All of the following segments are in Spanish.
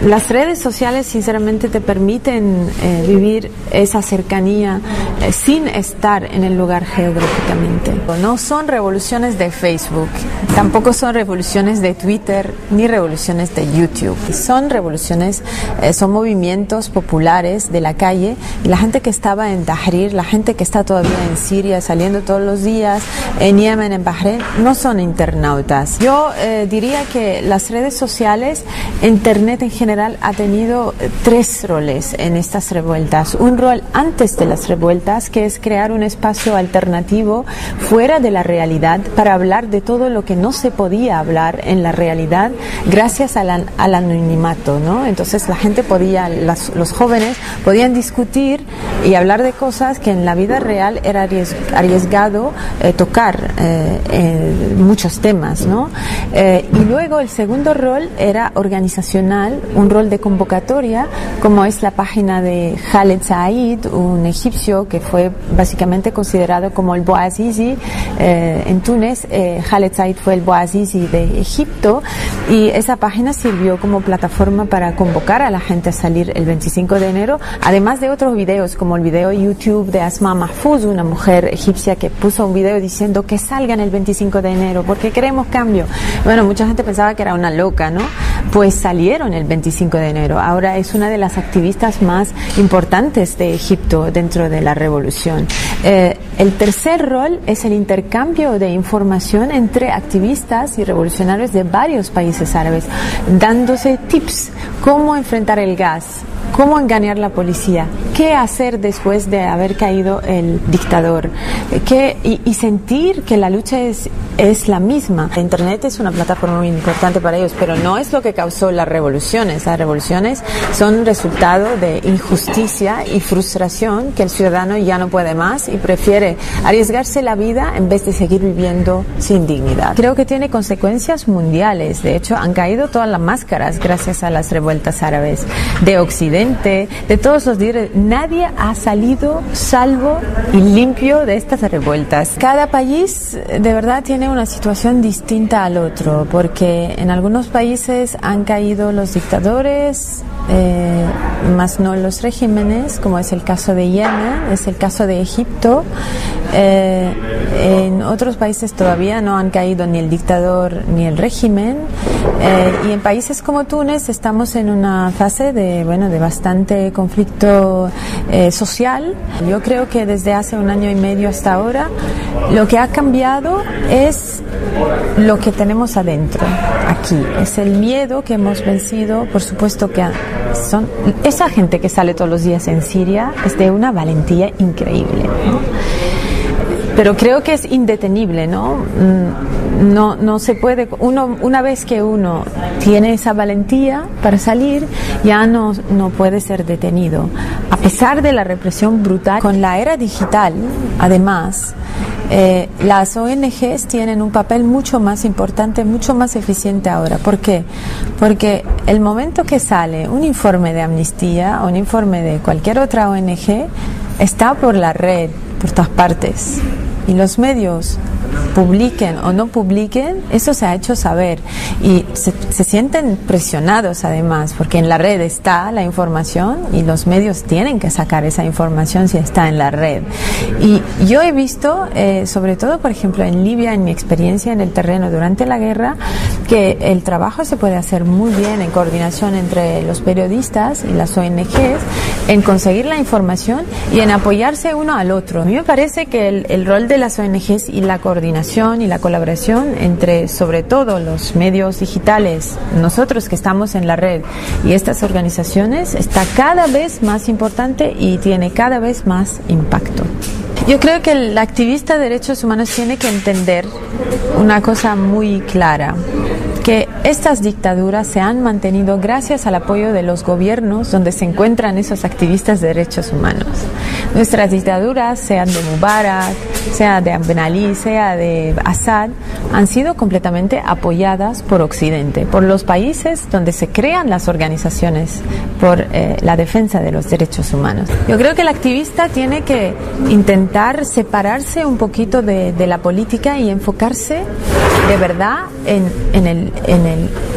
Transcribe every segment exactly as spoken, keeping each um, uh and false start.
Las redes sociales sinceramente te permiten eh, vivir esa cercanía eh, sin estar en el lugar geográficamente. No son revoluciones de Facebook, tampoco son revoluciones de Twitter ni revoluciones de YouTube. Son revoluciones, eh, son movimientos populares de la calle, y la gente que estaba en Tahrir, la gente que está todavía en Siria saliendo todos los días, en Yemen, en Bahrein, no son internautas. Yo eh, diría que las redes sociales, Internet en general, ha tenido tres roles en estas revueltas. Un rol antes de las revueltas, que es crear un espacio alternativo fuera de la realidad para hablar de todo lo que no se podía hablar en la realidad gracias al, al anonimato, ¿no? Entonces la gente podía, las, los jóvenes podían discutir y hablar de cosas que en la vida real era arriesgado eh, tocar eh, eh, muchos temas, ¿no? Eh, y luego el segundo rol era organizacional, un rol de convocatoria, como es la página de Khaled Said, un egipcio que fue básicamente considerado como el Bouazizi eh, en Túnez. eh, Khaled Said fue el Bouazizi de Egipto, y esa página sirvió como plataforma para convocar a la gente a salir el veinticinco de enero, además de otros videos como el video YouTube de Asma Mahfouz, una mujer egipcia que puso un video diciendo que salgan el veinticinco de enero porque queremos cambio. Bueno, mucha gente pensaba que era una loca, ¿no? Pues salieron el veinticinco de enero. Ahora es una de las activistas más importantes de Egipto dentro de la revolución. Eh, el tercer rol es el intercambio de información entre activistas y revolucionarios de varios países árabes, dándose tips, cómo enfrentar el gas, cómo engañar la policía, qué hacer después de haber caído el dictador, qué, y, y sentir que la lucha es, es la misma. Internet es una plataforma muy importante para ellos, pero no es lo que causó las revoluciones. Las revoluciones son resultado de injusticia y frustración, que el ciudadano ya no puede más y prefiere arriesgarse la vida en vez de seguir viviendo sin dignidad. Creo que tiene consecuencias mundiales. De hecho, han caído todas las máscaras gracias a las revueltas árabes de Occidente, de todos los líderes. Nadie ha salido salvo y limpio de estas revueltas. Cada país de verdad tiene una situación distinta al otro, porque en algunos países han caído los dictadores, eh, más no los regímenes, como es el caso de Yemen, es el caso de Egipto. Eh, en otros países todavía no han caído ni el dictador ni el régimen, eh, y en países como Túnez estamos en una fase de, bueno, de bastante conflicto eh, social. Yo creo que desde hace un año y medio hasta ahora lo que ha cambiado es lo que tenemos adentro, aquí, es el miedo que hemos vencido. Por supuesto que son esa gente que sale todos los días en Siria es de una valentía increíble, ¿no? Pero creo que es indetenible, ¿no? No, no se puede, uno, una vez que uno tiene esa valentía para salir, ya no, no puede ser detenido. A pesar de la represión brutal, con la era digital, además, eh, las O N Ges tienen un papel mucho más importante, mucho más eficiente ahora. ¿Por qué? Porque el momento que sale un informe de Amnistía o un informe de cualquier otra O N Ge, está por la red, por todas partes. Y los medios, publiquen o no publiquen, eso se ha hecho saber, y se, se sienten presionados además, porque en la red está la información y los medios tienen que sacar esa información si está en la red. Y yo he visto, eh, sobre todo por ejemplo en Libia, en mi experiencia en el terreno durante la guerra, que el trabajo se puede hacer muy bien en coordinación entre los periodistas y las O N Ges, en conseguir la información y en apoyarse uno al otro. A mí me parece que el, el rol de las O N Ges y la coordinación y la colaboración entre, sobre todo, los medios digitales, nosotros que estamos en la red, y estas organizaciones, está cada vez más importante y tiene cada vez más impacto. Yo creo que el activista de derechos humanos tiene que entender una cosa muy clara, que estas dictaduras se han mantenido gracias al apoyo de los gobiernos donde se encuentran esos activistas de derechos humanos. Nuestras dictaduras, sean de Mubarak, sea de Ben Ali, sea de Assad, han sido completamente apoyadas por Occidente, por los países donde se crean las organizaciones por eh, la defensa de los derechos humanos. Yo creo que el activista tiene que intentar separarse un poquito de, de la política y enfocarse de verdad en, en el en el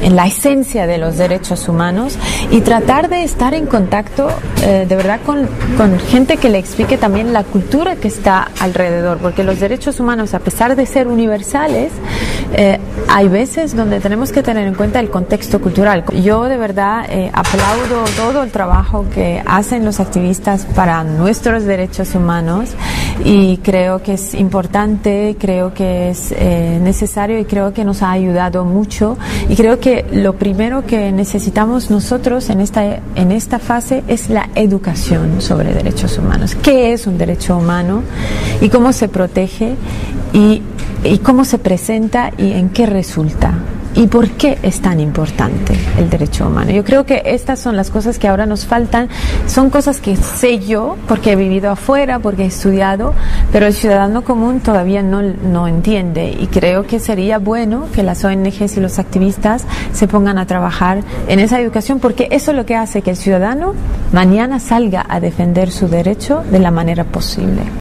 en la esencia de los derechos humanos y tratar de estar en contacto eh, de verdad con, con gente que le explique también la cultura que está alrededor, porque los derechos humanos, a pesar de ser universales, eh, hay veces donde tenemos que tener en cuenta el contexto cultural. Yo de verdad eh, aplaudo todo el trabajo que hacen los activistas para nuestros derechos humanos y creo que es importante, creo que es eh, necesario y creo que nos ha ayudado mucho, y creo que lo primero que necesitamos nosotros en esta, en esta fase es la educación sobre derechos humanos. ¿Qué es un derecho humano y cómo se protege y, y cómo se presenta y en qué resulta? ¿Y por qué es tan importante el derecho humano? Yo creo que estas son las cosas que ahora nos faltan. Son cosas que sé yo porque he vivido afuera, porque he estudiado, pero el ciudadano común todavía no, no entiende, y creo que sería bueno que las O N Ges y los activistas se pongan a trabajar en esa educación, porque eso es lo que hace que el ciudadano mañana salga a defender su derecho de la manera posible.